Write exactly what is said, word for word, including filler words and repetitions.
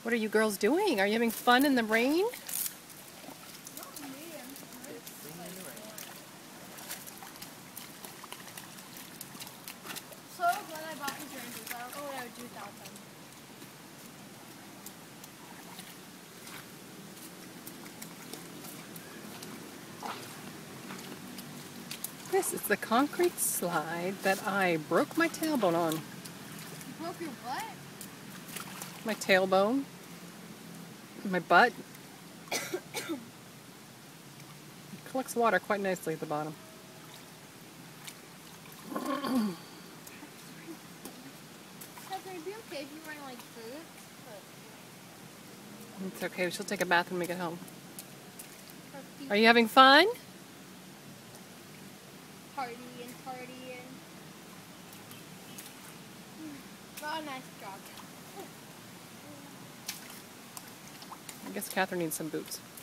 What are you girls doing? Are you having fun in the rain? Not me, I'm so glad I bought these Rangers. I don't know what I would do without them. This is the concrete slide that I broke my tailbone on. You broke your butt? My tailbone. My butt. It collects water quite nicely at the bottom. Catherine, it'd be okay if you wearing like boots. But... It's okay. She'll take a bath when we get home. Or Are you having fun? party and party and... Got a nice job. I guess Catherine needs some boots.